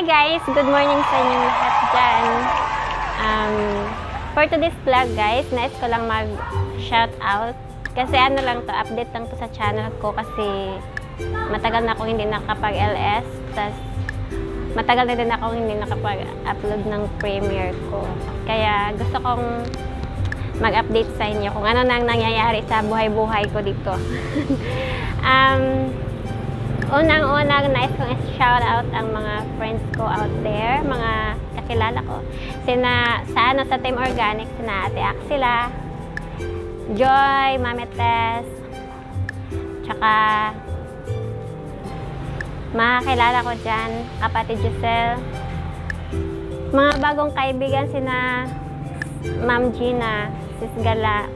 guys! Good morning sa inyong lahat dyan. For today's vlog guys, nais ko lang mag-shout out. Kasi ano lang to, update lang to sa channel ko kasi matagal na akong hindi nakapag-LS. Tas matagal na din akong hindi nakapag-upload ng premiere ko. Kaya gusto kong mag-update sa inyo kung ano nang nangyayari sa buhay-buhay ko dito. Unang-unang nais kong shout out ang mga friends ko out there, mga kakilala ko. Sa Team Organic, sina Ate Axila, Joy, Mami Tess, tsaka mga kakilala ko dyan, kapatid Giselle, mga bagong kaibigan sina Ma'am Gina, Sis Gala,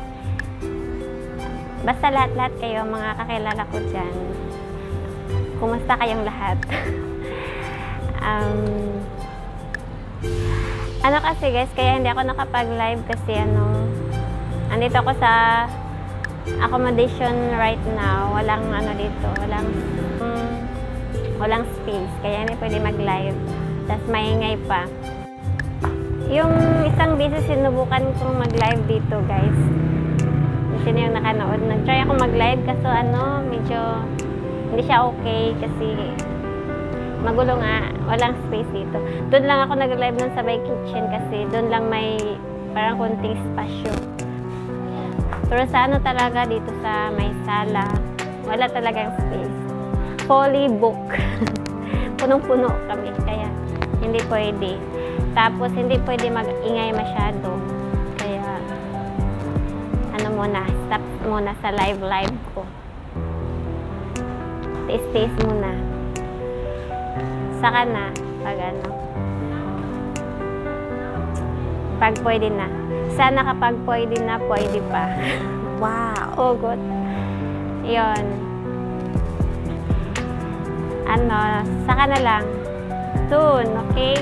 basta lahat-lahat kayo mga kakilala ko dyan. Kumusta kayong lahat? Ano kasi guys, kaya hindi ako nakapag-live kasi andito ako sa accommodation right now. Walang dito, walang space. Kaya hindi pwede mag-live. Tapos maingay pa. Yung isang beses sinubukan kong mag-live dito guys. Sino yung nakanood? Nag-try ako mag-live kaso medyo hindi siya okay kasi magulo nga, walang space dito. Doon lang ako nag-live nun sa my kitchen kasi doon lang may parang kunting spasyo. Pero sa talaga dito sa may sala, wala talagang space. Fully book. Punong-puno kami, kaya hindi pwede. Tapos hindi pwede mag-ingay masyado. Kaya stop muna sa live ko. Taste muna. Saka na, pag pwede na. Sana kapag pwede na, pwede pa. Wow! Oh, good. Yun. Saka na lang. Soon, okay?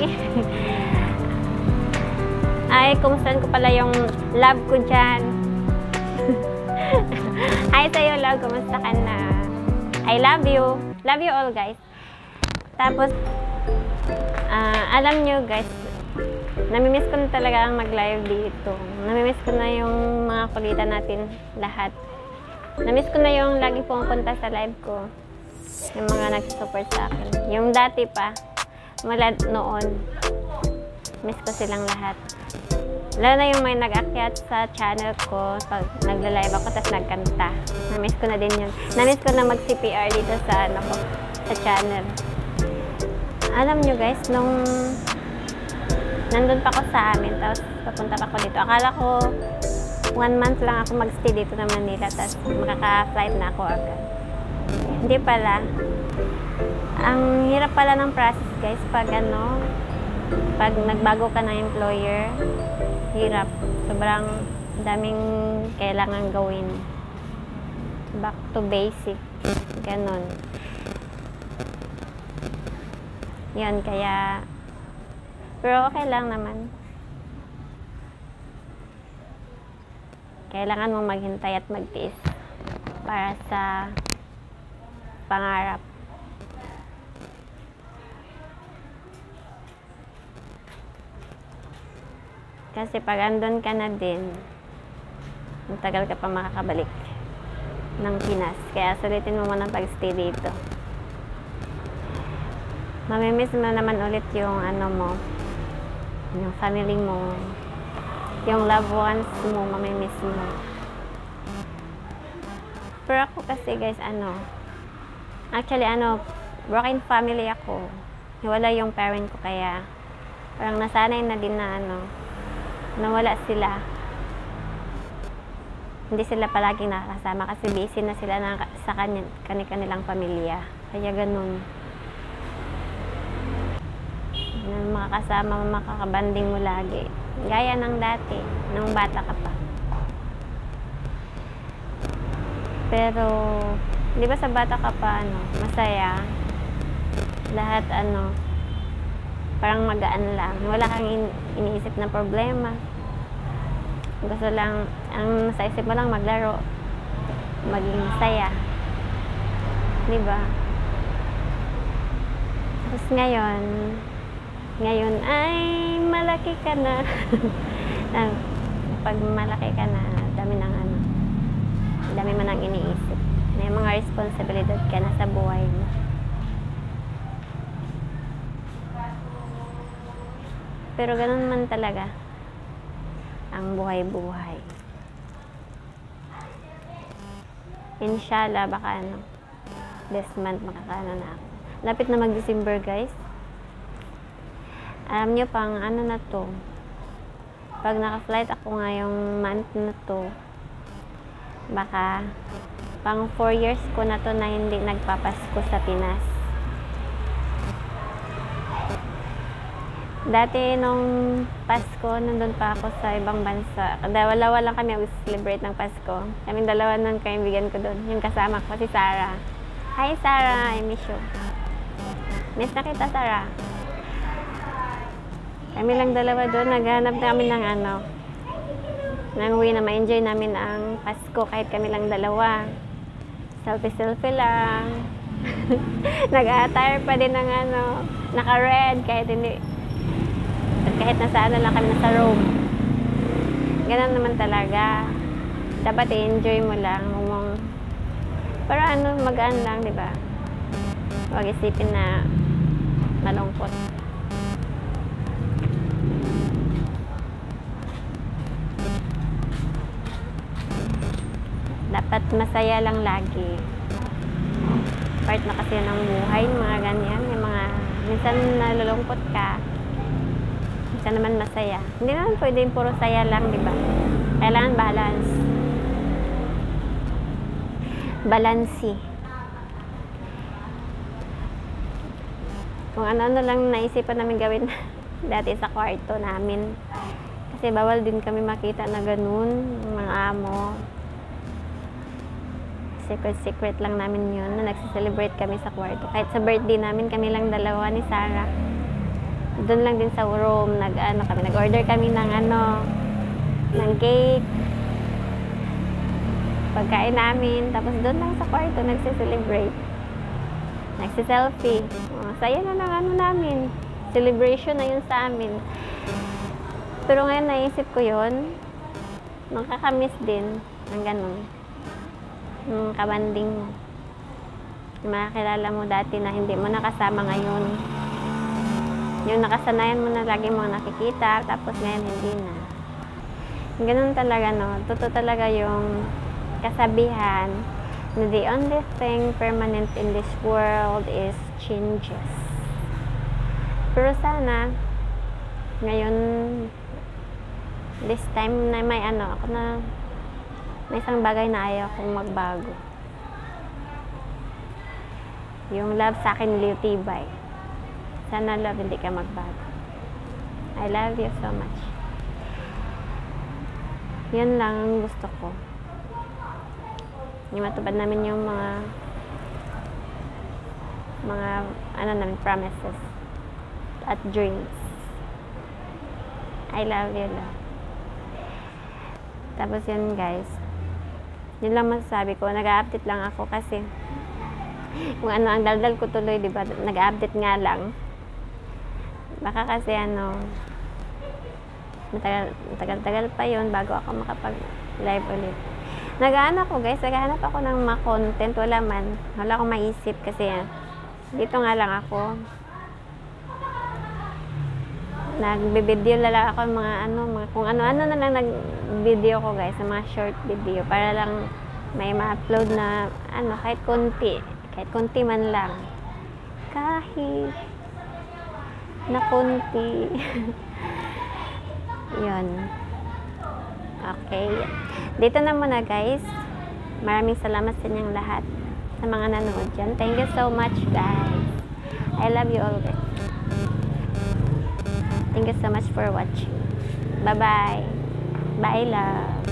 Ay, kumustahan ko pala yung love ko dyan. Hi sa'yo, love. Kumusta ka na? I love you. Love you all, guys. Tapos, alam nyo, guys, namimiss ko na talaga ang mag-live dito. Namimiss ko na yung mga kulitan natin lahat. Namimiss ko na yung lagi pumupunta sa live ko. Yung mga nag-support sa akin. Yung dati pa, mula noon, miss ko silang lahat. Lalo na yung may nag-akyat sa channel ko pag nagla-live ako tapos nagkanta. Na-miss ko na din yun. Na-miss ko na mag-CPR dito sa channel. Alam nyo guys, nung nandun pa ako sa amin tapos papunta pa ako dito. Akala ko 1 month lang ako mag-stay dito na Manila tapos makaka-flight na ako agad. Hindi pala. Ang hirap pala ng process guys pag pag nagbago ka ng employer, hirap. Sobrang daming kailangan gawin. Back to basic. Ganon. Yan, kaya pero okay lang naman. Kailangan mong maghintay at magtiis para sa pangarap. Kasi pag andun ka na din, matagal ka pa makakabalik ng Pinas. Kaya sulitin mo muna pag-stay dito. Mamimiss mo naman ulit yung yung family mo, yung loved ones mo, mamimiss mo. Pero ako kasi guys, actually broken family ako. Wala yung parent ko kaya parang nasanay na din na nawala sila. Hindi sila palaging nakakasama kasi busy na sila sa kanilang pamilya. Kaya ganun. Makakasama, makakabanding mo lagi. Gaya ng dati, nung bata ka pa. Pero, di ba sa bata ka pa, masaya. Lahat, parang magaan lang. Wala kang iniisip na problema. Gusto lang, ang sa isip mo lang maglaro. Maging masaya. Di ba? Tapos ngayon ay malaki ka na. Pag malaki ka na, dami mo nang iniisip. May mga responsibilidad ka na sa buhay mo. Pero ganun man talaga ang buhay-buhay. Inshallah, baka this month makakaano na ako. Lapit na mag-December, guys. Alam nyo, pang na to. Pag naka-flight ako ngayong month na to, baka pang 4 years ko na to na hindi nagpapasko sa Pinas. Dati nung Pasko, nandun pa ako sa ibang bansa. Dalawa lang kami mag-celebrate ng Pasko. Kaming dalawa ng kaibigan ko doon. Yung kasama ko, si Sarah. Hi Sarah, I miss you. Miss na kita, Sarah. Kami lang dalawa doon. Naghanap namin ng ng way na ma-enjoy namin ang Pasko kahit kami lang dalawa. Selfie lang. Nag-attire pa din ng naka-red kahit nasa lang kami, nasa room. Ganun naman talaga. Dapat i-enjoy mo lang. Para magaan lang, di ba? Huwag isipin na malungkot. Dapat masaya lang lagi. Part na kasi ng buhay, mga ganyan. Yung minsan nalulungkot ka. Minsan naman masaya. Hindi naman pwedeng puro saya lang, di ba? Kailangan balance. Balansi. Kung ano-ano lang naisipan namin gawin dati sa kwarto namin. Kasi bawal din kami makita na ganun, mga amo. Secret lang namin yun na nagsiselebrate kami sa kwarto. Kahit sa birthday namin, kami lang dalawa ni Sarah. Doon lang din sa room, nag-order kami ng ng cake. Pagkain namin, tapos doon lang sa kwarto nagsiselebrate. Nagsiselfie. Saya na ng namin. Celebration na yun sa amin. Pero ngayon naisip ko yun, nakakamiss din ng ganun. Kabanding mo. Yung makakilala mo dati na hindi mo nakasama ngayon. Yung nakasanayan mo na lagi mo nakikita, tapos ngayon hindi na. Ganun talaga, no? Totoo talaga yung kasabihan na the only thing permanent in this world is changes. Pero sana, ngayon, this time na may may isang bagay na ayaw kong magbago. Yung love sa akin, liutibay. Sana love, hindi ka magbago. I love you so much. Yan lang ang gusto ko. Yung matupad namin yung mga promises at dreams. I love you, love. Tapos yun, guys. Yun lang masasabi ko. Nag-update lang ako kasi kung ang daldal ko tuloy, diba? Nag-update nga lang. Baka kasi matagal-tagal pa yun bago ako makapag-live ulit. Naghahanap ako, guys. Naghahanap ako ng mga content. Wala akong maisip kasi dito nga lang ako. Nagbe-video lang ako kung ano-ano na lang nag-video ko, guys, sa mga short video para lang may ma-upload na kahit konti man lang. Kahit na konti. Yun. Okay. Dito na muna, guys. Maraming salamat sa inyong lahat sa mga nanood dyan. Thank you so much, guys. I love you all, guys. Thank you so much for watching. Bye-bye. Bye, love.